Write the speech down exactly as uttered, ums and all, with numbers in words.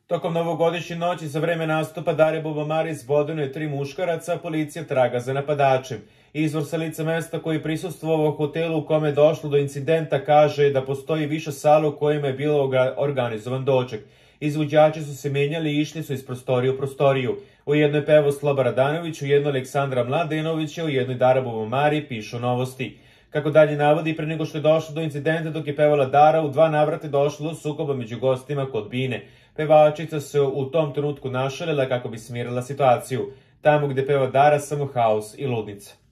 Tokom novogodišnje noći za vreme nastupa Dare Bubamare zbodeno je tri muškaraca, policija traga za napadačem. Izvor sa lica mesta koji prisustvovao u hotelu u kome je došlo do incidenta kaže da postoji više sala u kojima je bilo organizovan doček. Izvođači su se menjali i išli su iz prostorije u prostoriju. U jednoj je pevao Sloba Radanović, u jednoj Aleksandra Mladenovića, u jednoj Dara Bubamare, pišu Novosti. Kako dalje navodi, pre nego što je došlo do incidenta dok je pevala Dara, u dva navrata je došlo do sukoba među gostima kod Bine. Pevačica se u tom trenutku našalila kako bi smirila situaciju. Tamo gde peva Dara samo haos i ludnica.